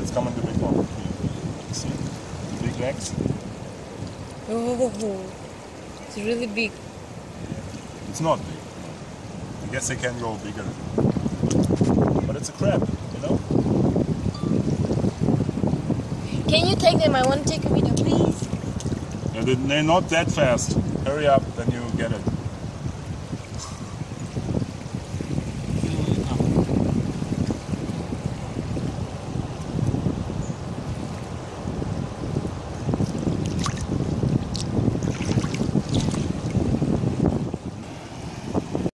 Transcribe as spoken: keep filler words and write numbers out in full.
Let's come in the big one. Here. See? The big legs? Oh, it's really big. It's not big. I guess they can go bigger. But it's a crab, you know? Can you take them? I want to take a video, please. Yeah, they're not that fast. Hurry up, then you get it.